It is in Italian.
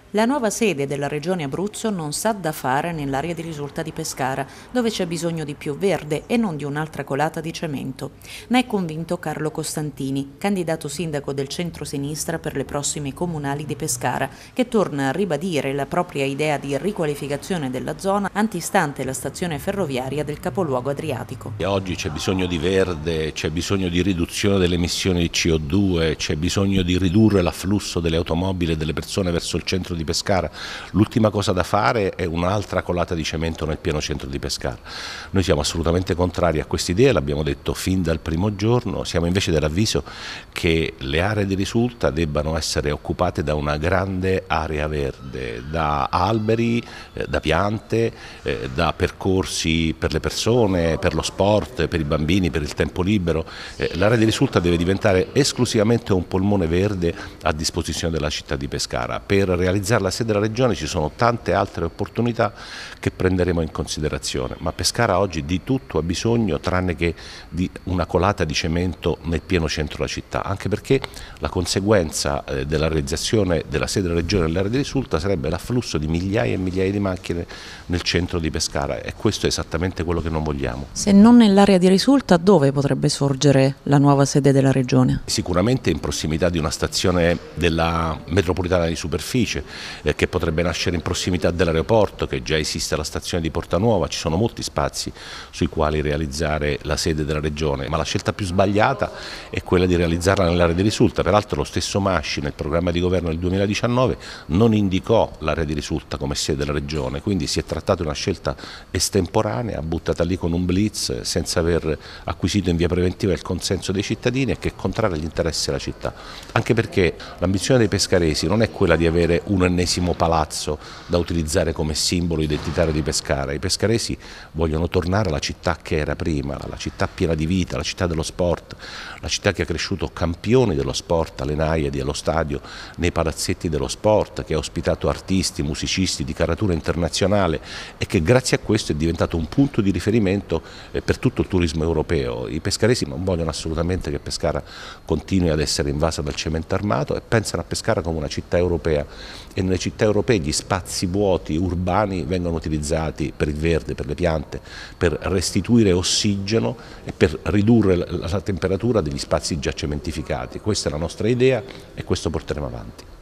La nuova sede della Regione Abruzzo non sa da fare nell'area di Risulta di Pescara, dove c'è bisogno di più verde e non di un'altra colata di cemento. Ne è convinto Carlo Costantini, candidato sindaco del centro-sinistra per le prossime comunali di Pescara, che torna a ribadire la propria idea di riqualificazione della zona antistante la stazione ferroviaria del capoluogo adriatico. E oggi c'è bisogno di verde, c'è bisogno di riduzione delle emissioni di CO2, c'è bisogno di ridurre l'afflusso delle automobili e delle persone verso il centro di Pescara. L'ultima cosa da fare è un'altra colata di cemento nel pieno centro di Pescara. Noi siamo assolutamente contrari a questa idea, l'abbiamo detto fin dal primo giorno, siamo invece dell'avviso che le aree di Risulta debbano essere occupate da una grande area verde, da alberi, da piante, da percorsi per le persone, per lo sport, per i bambini, per il tempo libero. L'area di Risulta deve diventare esclusivamente un polmone verde a disposizione della città di Pescara. Per realizzare la sede della Regione ci sono tante altre opportunità che prenderemo in considerazione, ma Pescara oggi di tutto ha bisogno tranne che di una colata di cemento nel pieno centro della città, anche perché la conseguenza della realizzazione della sede della Regione nell'area di Risulta sarebbe l'afflusso di migliaia e migliaia di macchine nel centro di Pescara e questo è esattamente quello che non vogliamo. Se non nell'area di Risulta, dove potrebbe sorgere la nuova sede della Regione? Sicuramente in prossimità di una stazione della metropolitana di superficie, che potrebbe nascere in prossimità dell'aeroporto, che già esiste alla stazione di Portanuova, ci sono molti spazi sui quali realizzare la sede della Regione, ma la scelta più sbagliata è quella di realizzarla nell'area di Risulta. Peraltro lo stesso Masci nel programma di governo del 2019 non indicò l'area di Risulta come sede della Regione, quindi si è trattato di una scelta estemporanea, buttata lì con un blitz senza aver acquisito in via preventiva il consenso dei cittadini e che è contraria agli interessi della città, anche perché l'ambizione dei pescaresi non è quella di avere un ennesimo palazzo da utilizzare come simbolo identitario di Pescara. I pescaresi vogliono tornare alla città che era prima, la città piena di vita, la città dello sport, la città che ha cresciuto campioni dello sport alle Naiadi, allo stadio, nei palazzetti dello sport, che ha ospitato artisti, musicisti di caratura internazionale e che grazie a questo è diventato un punto di riferimento per tutto il turismo europeo. I pescaresi non vogliono assolutamente che Pescara continui ad essere invasa dal cemento armato e pensano a Pescara come una città europea e nelle città europee gli spazi vuoti urbani vengono utilizzati per il verde, per le piante, per restituire ossigeno e per ridurre la temperatura degli spazi già cementificati. Questa è la nostra idea e questo porteremo avanti.